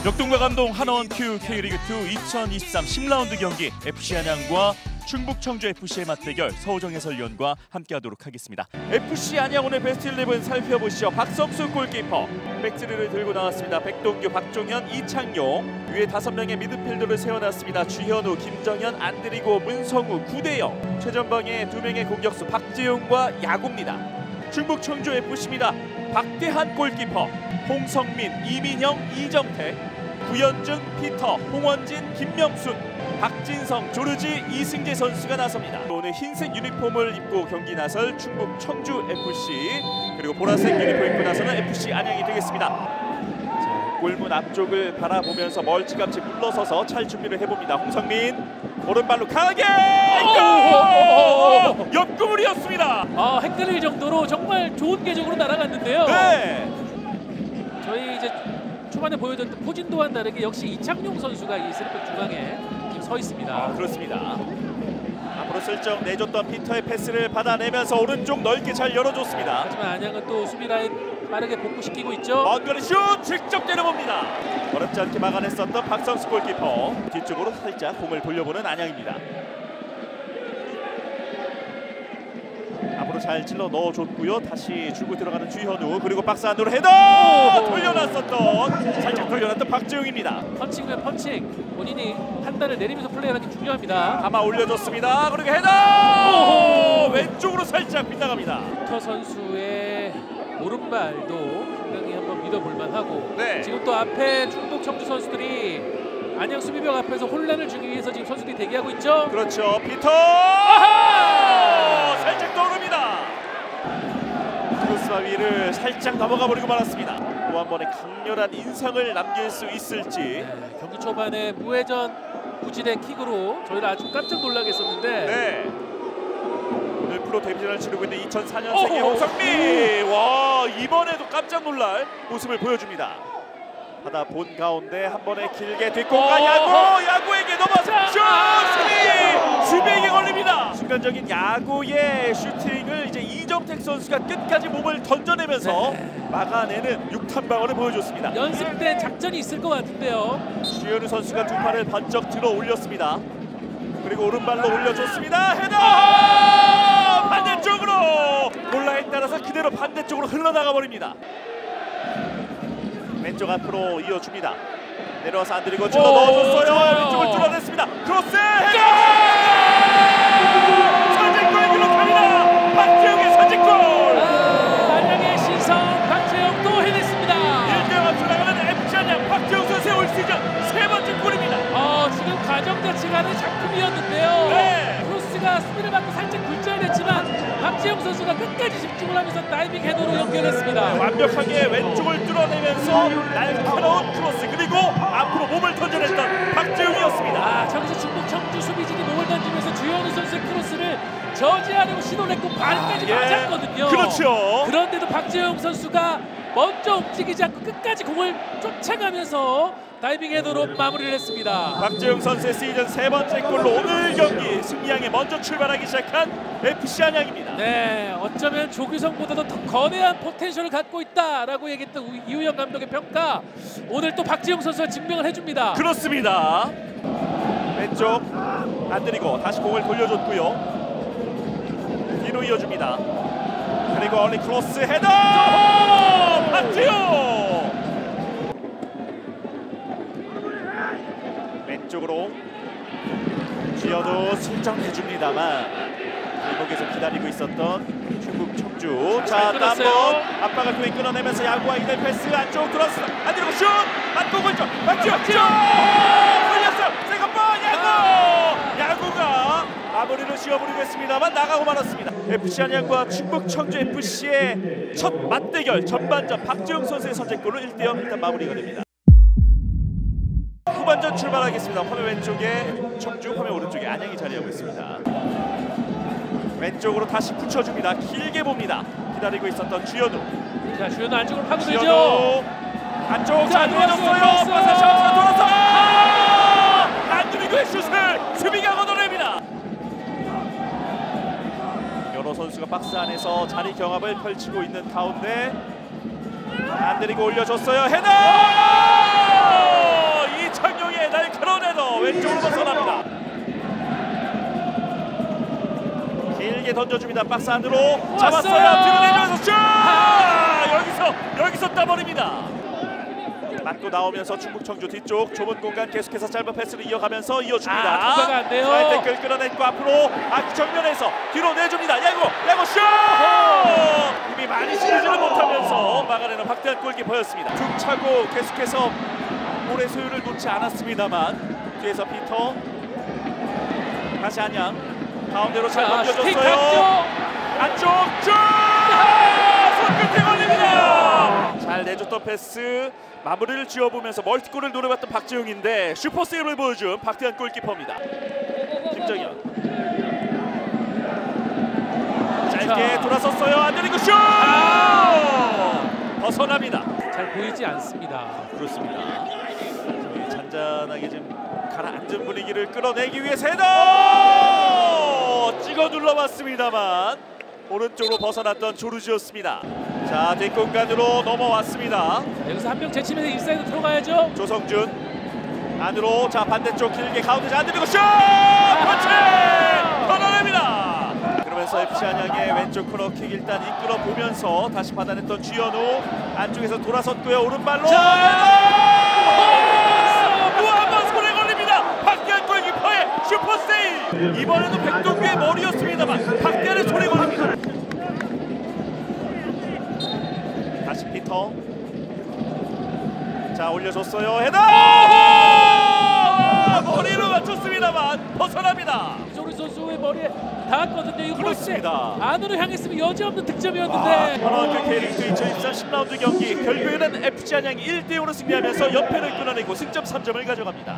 역동과 감동 하나원큐 K리그2 2023 10라운드 경기 FC 안양과 충북 청주 FC의 맞대결 서우정 해설위원과 함께하도록 하겠습니다. FC 안양 오늘 베스트 11 살펴보시죠. 박성수 골키퍼, 백트리를 들고 나왔습니다. 백동규, 박종현, 이창용, 위에 5명의 미드필더를 세워놨습니다. 주현우, 김정현, 안드리고, 문성우, 구대영, 최전방에 2명의 공격수 박재용과 야구입니다. 충북 청주 FC입니다. 박대한 골키퍼, 홍성민, 이민영, 이정택, 구현준, 피터, 홍원진, 김명순, 박진성, 조르지, 이승재 선수가 나섭니다. 오늘 흰색 유니폼을 입고 경기 나설 충북 청주 FC, 그리고 보라색 유니폼 입고 나서는 FC 안양이 되겠습니다. 자, 골문 앞쪽을 바라보면서 멀찌감치 물러서서 찰 준비를 해봅니다. 홍성민 오른발로 강하게 옆구물이었습니다. 헷갈릴 정도로 정말 좋은 궤적으로 날아갔는데요. 네. 저희 이제 초반에 보여줬던 포진도와는 다르게 역시 이창용 선수가 이 세트백 중앙에 지금 서 있습니다. 그렇습니다. 앞으로 슬쩍 내줬던 피터의 패스를 받아내면서 오른쪽 넓게 잘 열어줬습니다. 하지만 안양은 또 수비 라인 빠르게 복구시키고 있죠. 먼거리 슛 직접 때려봅니다. 어렵지 않게 막아냈었던 박성수 골키퍼, 뒤쪽으로 살짝 공을 돌려보는 안양입니다. 앞으로 잘 찔러 넣어줬고요. 다시 주고 들어가는 주현우, 그리고 박스 안으로 헤더! 돌려놨었던, 살짝 돌려놨던 박재용입니다. 펀칭이면 펀칭, 본인이 판단을 내리면서 플레이하는 게 중요합니다. 감아 올려줬습니다. 그리고 헤더! 왼쪽으로 살짝 빗나갑니다. 피터 선수의 오른발도 분명히 한번 믿어볼 만하고, 네. 지금 또 앞에 충북 청주 선수들이 안양 수비벽 앞에서 혼란을 주기 위해서 지금 선수들이 대기하고 있죠. 그렇죠. 피터! 살짝 떠오릅니다. 크로스바 위를 살짝 넘어가 버리고 말았습니다. 또 한 번의 강렬한 인상을 남길 수 있을지. 네, 경기 초반에 무회전 구질의 킥으로 저희를 아주 깜짝 놀라게 했었는데, 네. 오늘 프로 데뷔전을 치르고 있는 2004년생의 홍성민. 와, 이번에도 깜짝 놀랄 모습을 보여줍니다. 하다 본 가운데 한 번에 길게 뒷공간 야구에게 넘어서 슛! 수비에게 걸립니다. 순간적인 야구의 슈팅을 이제 이정택 선수가 끝까지 몸을 던져내면서 막아내는 6탄 방어를 보여줬습니다. 연습된 작전이 있을 것 같은데요. 주현우 선수가 두 팔을 번쩍 들어 올렸습니다. 그리고 오른발로 올려줬습니다. 헤더! 반대쪽으로! 골라에 따라서 그대로 반대쪽으로 흘러나가 버립니다. 왼쪽 앞으로 이어줍니다. 내려와서 안드리고 찔러 넣어줬어요. 왼쪽을 뚫어냈습니다. 크로스! 선제골 기록합니다. 박재용의 선제골! 안양의 신성 박재용 또 해냈습니다. 1대0 앞서 나가는 FC 안양 박재용 선수의 올 시즌 3번째 골입니다. 지금 과정 자체가는 작품이었는데요. 네. 크로스가 수비를 받고 살짝 굴절됐지만 박재용 선수가 끝까지 집중을 하면서 다이빙 헤더로 연결했습니다. 완벽하게 왼쪽을 뚫어내면서 날카로운 크로스, 그리고 앞으로 몸을 던져냈던 박재용이었습니다. 저기서 충북 청주 수비진이 몸을 던지면서 주현우 선수의 크로스를 저지하려고 시도를 했고 발까지 맞았거든요. 그렇죠. 그런데도 박재용 선수가 먼저 움직이지 않고 끝까지 공을 쫓아가면서 다이빙 헤더로 마무리를 했습니다. 박재용 선수의 시즌 3번째 골로 오늘 경기 승리향에 먼저 출발하기 시작한 FC 안양입니다. 네, 어쩌면 조규성보다도 더 거대한 포텐셜을 갖고 있다라고 얘기했던 이우영 감독의 평가, 오늘 또 박재용 선수가 증명을 해줍니다. 그렇습니다. 왼쪽 안드리고 다시 공을 돌려줬고요. 뒤로 이어줍니다. 그리고 얼리 크로스 헤더! 박재용! 왼쪽으로 쥐어도 설정해줍니다만 길목에서 기다리고 있었던 충북 청주. 자, 한번 압박을 통해 끊어내면서 야구와 이대 패스 안쪽 들어왔어. 안드리고 슛! 맞고 골점! 박재용! 걸렸어! 세컨볼 야구가 마무리를 씌워버리고 했습니다만 나가고 말았습니다. FC 안양과 충북 청주 FC의 첫 맞대결 전반전 박재용 선수의 선제골로 1대0 일단 마무리가 됩니다. 후반전 출발하겠습니다. 화면 왼쪽에 청주, 화면 오른쪽에 안양이 자리하고 있습니다. 왼쪽으로 다시 붙여줍니다. 길게 봅니다. 기다리고 있었던 주현우. 자, 주현우 안쪽으로 파고들죠. 주현우 안쪽 잘 돌아줬어요. 파사샤우스가 돌아서 안드리고의 슛을 수비가 걷어냅니다. 여러 선수가 박스 안에서 자리 경합을 펼치고 있는 가운데 안드리고 올려줬어요. 헤더! 왼쪽으로 벗어납니다. 길게 던져줍니다. 박스 안으로 잡았어요. 왔어요. 들어내면서 슛! 여기서 따버립니다. 맞고 나오면서 충북 청주 뒤쪽 좁은 공간 계속해서 짧은 패스를 이어가면서 이어줍니다. 통과가 안 돼요. 태클 끌어냈고 앞으로 정면에서 뒤로 내줍니다. 야구 슛! 힘이 많이 실지를 못하면서 막아내는 확대한 골키퍼였습니다. 툭 차고 계속해서 볼의 소유를 놓지 않았습니다만 뒤에서 피터 다시 안양 가운데로 잘 넘겨줬어요. 안쪽 슛! 손끝에 걸립니다. 잘 내줬던 패스 마무리를 지어보면서 멀티골을 노려봤던 박지웅인데 슈퍼 세이브를 보여준 박태환 골키퍼입니다. 김정현 짧게 돌아섰어요. 안 되는 거 슛! 벗어납니다. 잘 보이지 않습니다. 그렇습니다. 잔잔하게 좀 가라앉은 분위기를 끌어내기 위해서 헤더! 찍어 눌러봤습니다만 오른쪽으로 벗어났던 조르지였습니다. 자, 뒷공간으로 넘어왔습니다. 여기서 한 명 제치면서 인사이드 들어가야죠. 조성준 안으로 자 반대쪽 길게 가운데 안 들리고 슛! 터치! 걷어냅니다. 그러면서 FC 안양의 왼쪽 코너킥 일단 이끌어 보면서 다시 받아냈던 주현우 안쪽에서 돌아섰고요. 오른발로 한번 손에 걸립니다. 박대한 골키퍼의 슈퍼 세이브. 이번에도 백동규의 머리였습니다만 박대한의 손에 걸립니다. 다시 피터 자 올려줬어요. 헤더! 머리로 맞췄습니다만 벗어납니다. 이조리 선수의 머리에 닿았거든요. 이거 그렇습니다. 안으로 향했으면 여지없는 득점이었는데. 하나원큐 K리그 2023 10라운드 경기 결국에는 FC 안양이 1대0으로 승리하면서 연패를 끊어내고 승점 3점을 가져갑니다.